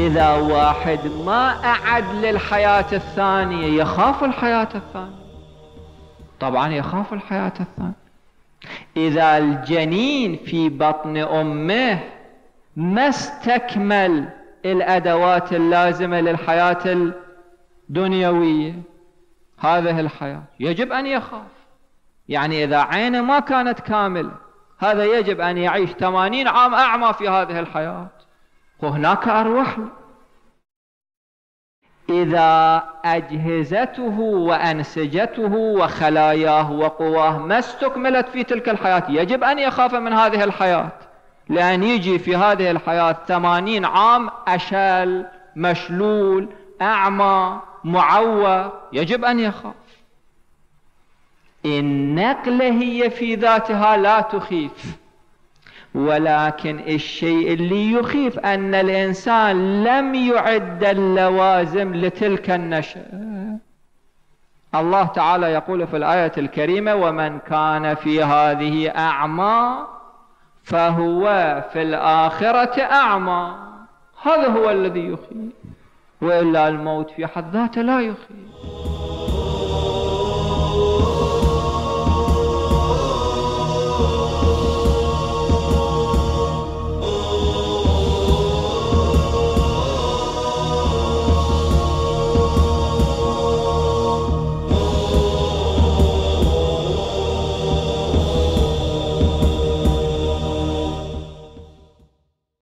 إذا واحد ما أعد للحياة الثانية يخاف الحياة الثانية، طبعا يخاف الحياة الثانية. إذا الجنين في بطن أمه ما استكمل الأدوات اللازمة للحياة الدنيوية، هذه الحياة يجب أن يخاف. يعني إذا عينه ما كانت كاملة، هذا يجب أن يعيش 80 عام أعمى في هذه الحياة، وهناك أرواح. إذا أجهزته وأنسجته وخلاياه وقواه ما استكملت في تلك الحياة، يجب أن يخاف من هذه الحياة، لأن يجي في هذه الحياة 80 عام أشل، مشلول، أعمى، معوى، يجب أن يخاف. النقلة هي في ذاتها لا تخيف، ولكن الشيء اللي يخيف أن الإنسان لم يعد اللوازم لتلك النشأة. الله تعالى يقول في الآية الكريمة: ومن كان في هذه أعمى فهو في الآخرة أعمى. هذا هو الذي يخيف، وإلا الموت في حد ذاته لا يخيف.